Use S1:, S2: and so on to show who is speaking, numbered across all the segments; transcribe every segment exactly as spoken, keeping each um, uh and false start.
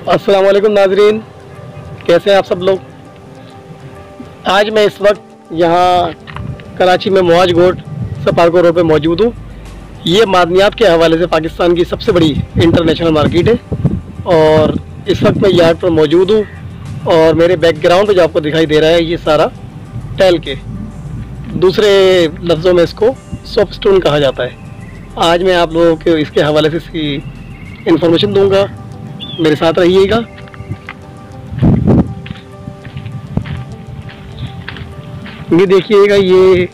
S1: अस्सलाम वालेकुम नाजरीन, कैसे हैं आप सब लोग। आज मैं इस वक्त यहाँ कराची में मुआज गोट सपारको रोड पे मौजूद हूँ। ये मादनियात के हवाले से पाकिस्तान की सबसे बड़ी इंटरनेशनल मार्केट है और इस वक्त मैं यार्ड पर मौजूद हूँ और मेरे बैकग्राउंड पे जो आपको दिखाई दे रहा है ये सारा टेल के, दूसरे लफ्ज़ों में इसको सोपस्टोन कहा जाता है। आज मैं आप लोगों को इसके हवाले से इसकी इंफॉर्मेशन दूंगा, मेरे साथ रहिएगा। ये देखिएगा, ये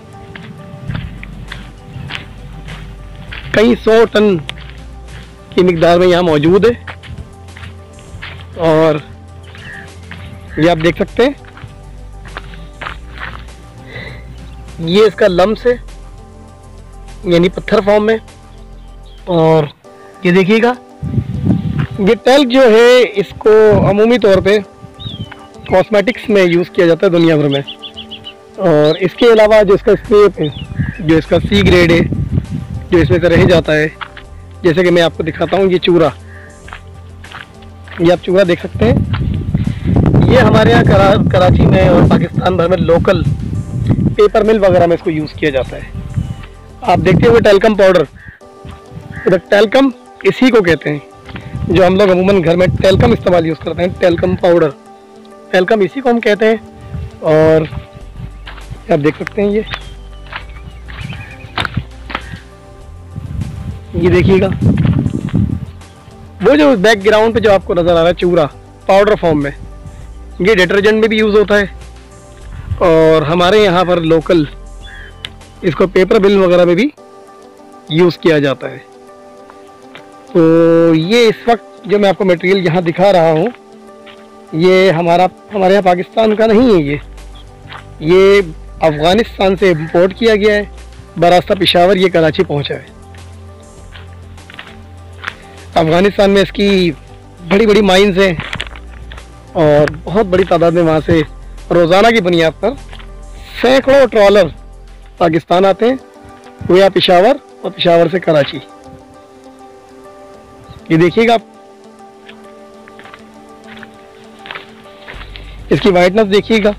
S1: कई सौ टन की मिकदार में यहाँ मौजूद है और ये आप देख सकते हैं, ये इसका लम्स है यानी पत्थर फॉर्म में। और ये देखिएगा, ये टेल जो है इसको अमूमी तौर पे कॉस्मेटिक्स में यूज़ किया जाता है दुनिया भर में। और इसके अलावा जो इसका स्क्रेप है, जो इसका सी ग्रेड है, जो इसमें से रह जाता है, जैसे कि मैं आपको दिखाता हूँ, ये चूरा, ये आप चूरा देख सकते हैं। ये हमारे यहाँ करा, कराची में और पाकिस्तान भर में लोकल पेपर मिल वगैरह में इसको यूज़ किया जाता है। आप देखते हुए टेलकम पाउडर, तो टेलकम इसी को कहते हैं, जो हम लोग अमूमन घर में टेलकम इस्तेमाल यूज़ करते हैं, टेलकम पाउडर, टेलकम इसी को हम कहते हैं। और आप देख सकते हैं, ये ये देखिएगा, वो जो बैकग्राउंड पे जो आपको नज़र आ रहा है चूरा पाउडर फॉर्म में, ये डिटर्जेंट में भी यूज़ होता है और हमारे यहाँ पर लोकल इसको पेपर बिल वगैरह में भी यूज़ किया जाता है। तो ये इस वक्त जो मैं आपको मटेरियल यहाँ दिखा रहा हूँ, ये हमारा हमारे यहाँ पाकिस्तान का नहीं है, ये ये अफ़गानिस्तान से इंपोर्ट किया गया है, बरास्ता पेशावर ये कराची पहुँचा है। अफ़गानिस्तान में इसकी बड़ी बड़ी माइंस हैं और बहुत बड़ी तादाद में वहाँ से रोज़ाना की बुनियाद पर सैकड़ों ट्रॉलर पाकिस्तान आते हैं, वो या पेशावर और पेशावर से कराची। ये देखिएगा आप, इसकी वाइटनेस देखिएगा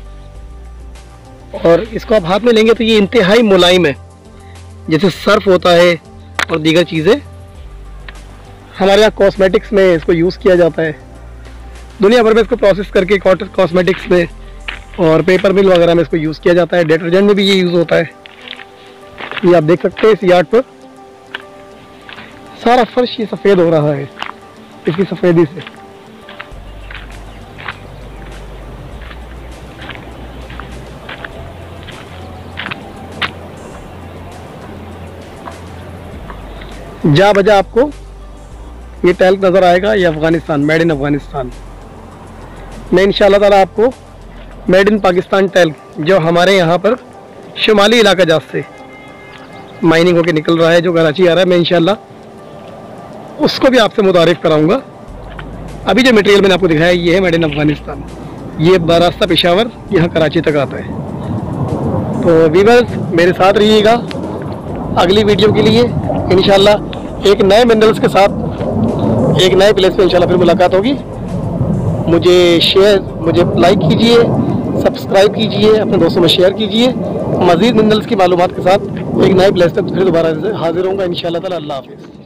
S1: और इसको आप हाथ में लेंगे तो ये इंतहाई मुलायम है, जैसे सर्फ होता है और दीगर चीज़ें। हमारे यहाँ कॉस्मेटिक्स में इसको यूज़ किया जाता है, दुनिया भर में इसको प्रोसेस करके कॉस्मेटिक्स में और पेपर मिल वगैरह में इसको यूज़ किया जाता है, डिटर्जेंट में भी ये यूज़ होता है। ये आप देख सकते हैं, इस यार्ड पर सारा फर्श ये सफ़ेद हो रहा है इसकी सफ़ेदी से। जा बजा आपको ये टेल नज़र आएगा, ये अफ़गानिस्तान, मेड इन अफ़गानिस्तान। मैं इंशाल्लाह ताला आपको मेड इन पाकिस्तान टेल, जो हमारे यहाँ पर शुमाली इलाका जात से माइनिंग होकर निकल रहा है, जो कराची आ रहा है, मैं इंशाल्लाह उसको भी आपसे मुतारिफ कराऊंगा। अभी जो मटेरियल मैंने आपको दिखाया ये है मेड इन अफ़गानिस्तान, ये बरास्ता पेशावर यहाँ कराची तक आता है। तो व्यूअर्स मेरे साथ रहिएगा अगली वीडियो के लिए, इंशाल्लाह एक नए मिनरल्स के साथ एक नए प्लेस पे इंशाल्लाह फिर मुलाकात होगी। मुझे शेयर मुझे लाइक कीजिए, सब्सक्राइब कीजिए, अपने दोस्तों में शेयर कीजिए। मज़ीद मिनरल्स की मालूमात के साथ एक नए प्लेस पे फिर दोबारा हाजिर होऊंगा इंशाल्लाह ताला। अल्लाह हाफ़िज़।